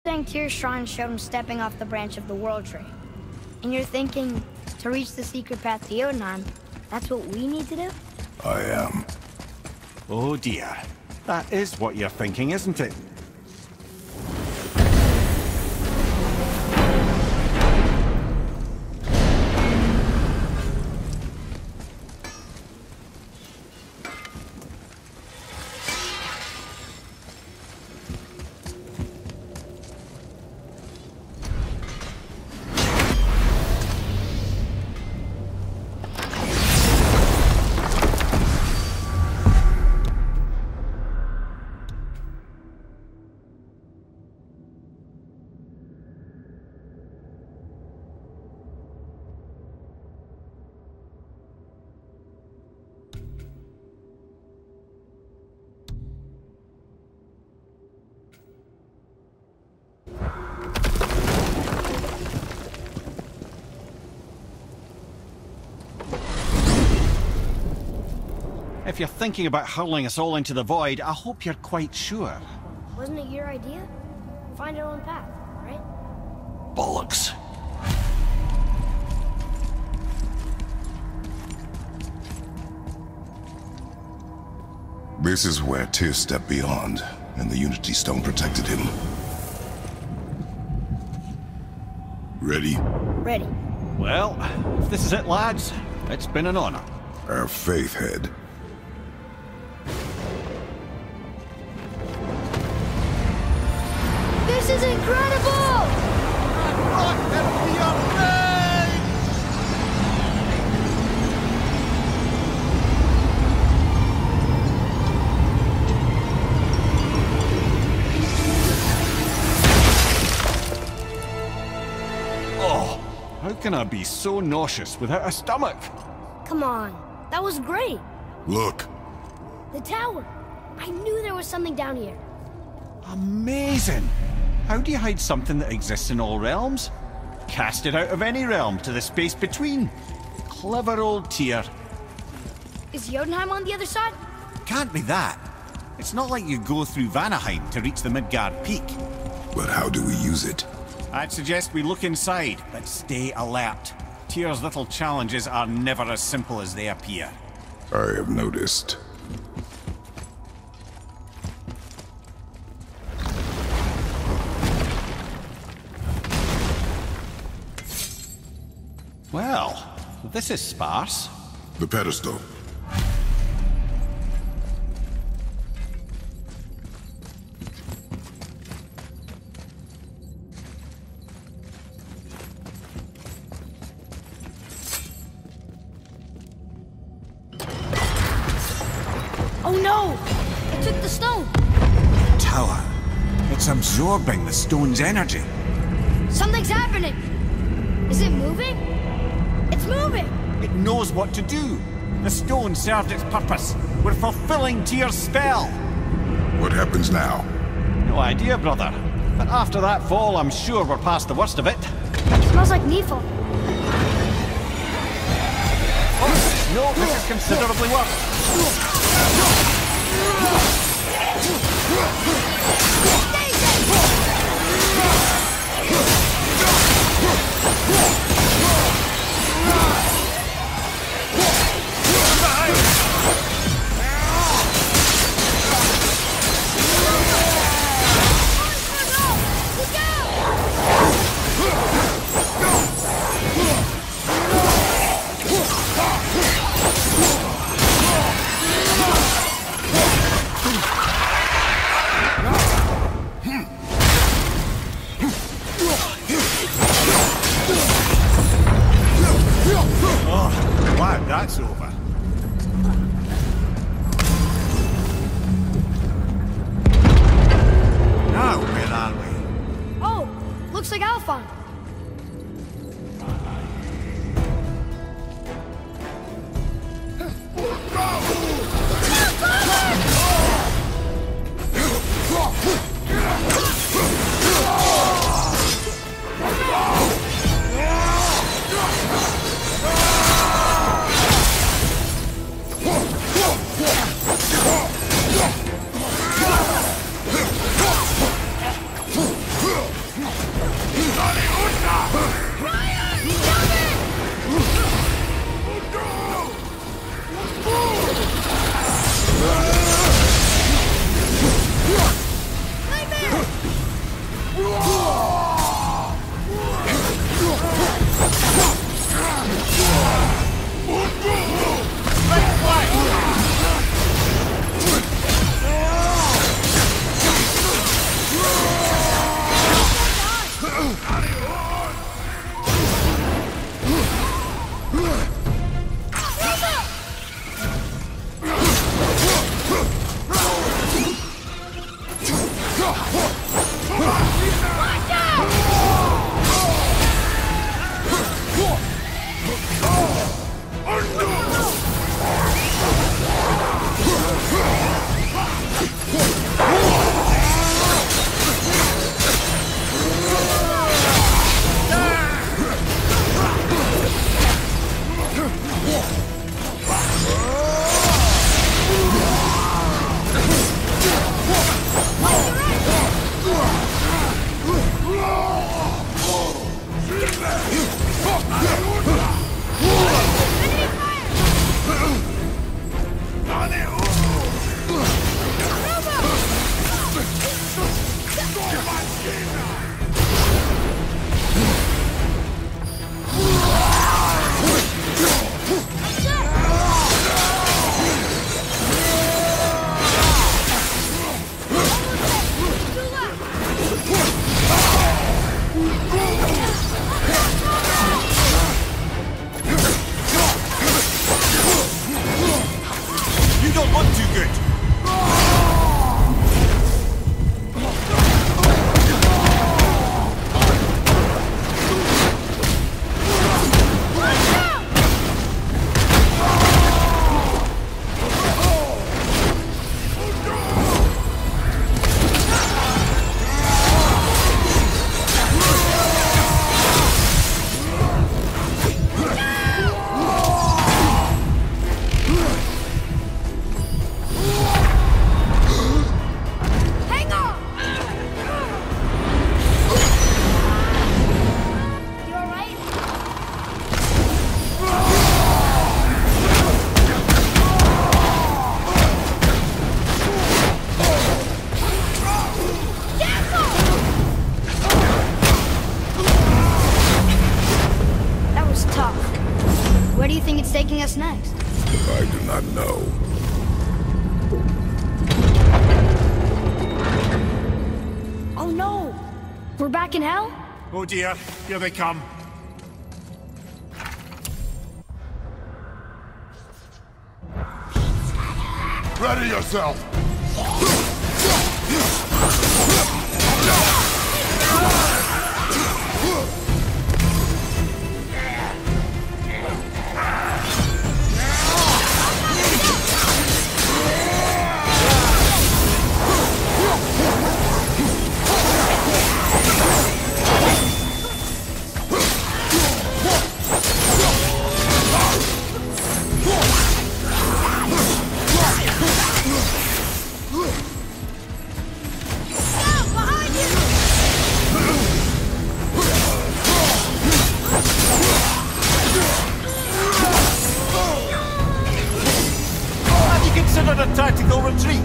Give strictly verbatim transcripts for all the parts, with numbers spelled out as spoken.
saying Tyr's shrine showed him stepping off the branch of the World Tree. And you're thinking, to reach the secret path to Jotunheim, that's what we need to do? I am. Oh dear. That is what you're thinking, isn't it? If you're thinking about hurling us all into the void, I hope you're quite sure. Wasn't it your idea? Find our own path, right? Bollocks. This is where Tyr stepped beyond, and the Unity Stone protected him. Ready? Ready. Well, if this is it, lads, it's been an honor. Our faith head. This is incredible! Oh, how can I be so nauseous without a stomach? Come on, that was great. Look. The tower. I knew there was something down here. Amazing! How do you hide something that exists in all realms? Cast it out of any realm to the space between. Clever old Tyr. Is Jotunheim on the other side? Can't be that. It's not like you go through Vanaheim to reach the Midgard Peak. But how do we use it? I'd suggest we look inside, but stay alert. Tyr's little challenges are never as simple as they appear. I have noticed. Well, this is sparse. The pedestal. Oh no! It took the stone! Tower. It's absorbing the stone's energy. Something's happening! Is it moving? It's moving! It knows what to do. The stone served its purpose. We're fulfilling Tyr's spell. What happens now? No idea, brother. But after that fall, I'm sure we're past the worst of it. Smells like Nifl. Oh, no, this is considerably worse. Glad that's over. Now, where are we? Oh, looks like Alphon. Taking us next? I do not know. Oh no! We're back in hell? Oh dear, here they come. Ready yourself! A tactical retreat.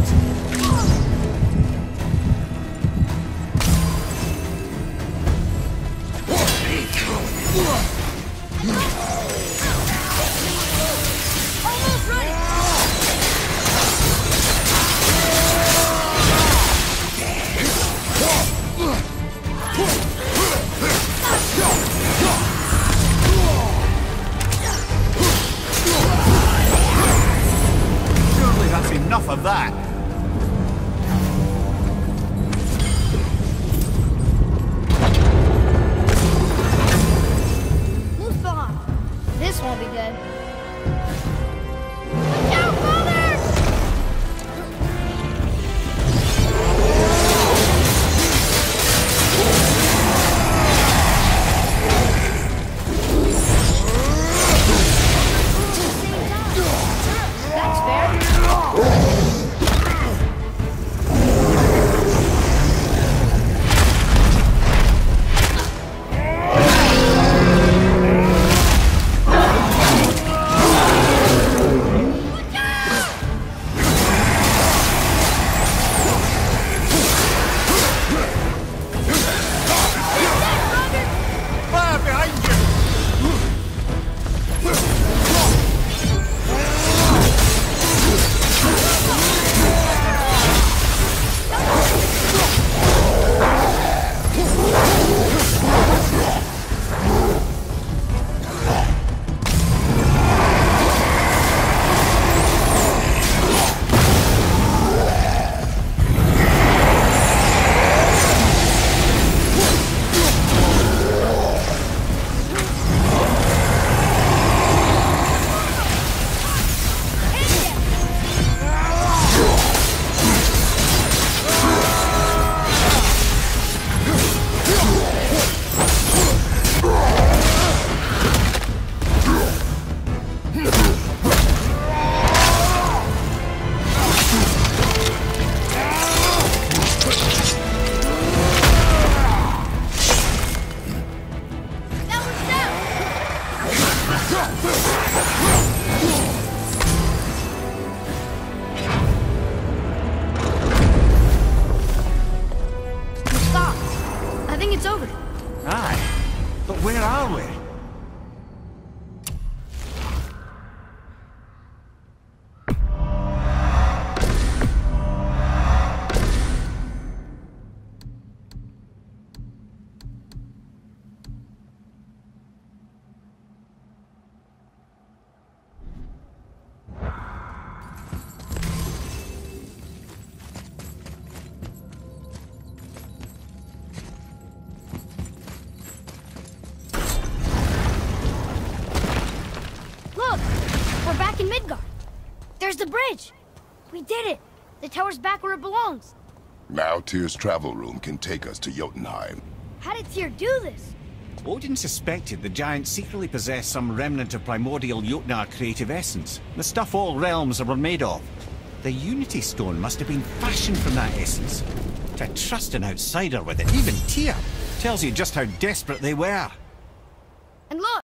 Almost ready! That's enough of that. over. Aye. But where are we? Look! We're back in Midgard. There's the bridge. We did it. The tower's back where it belongs. Now Tyr's travel room can take us to Jotunheim. How did Tyr do this? Odin suspected the giant secretly possessed some remnant of primordial Jotnar creative essence, the stuff all realms were made of. The Unity Stone must have been fashioned from that essence. To trust an outsider with it, even Tyr, tells you just how desperate they were.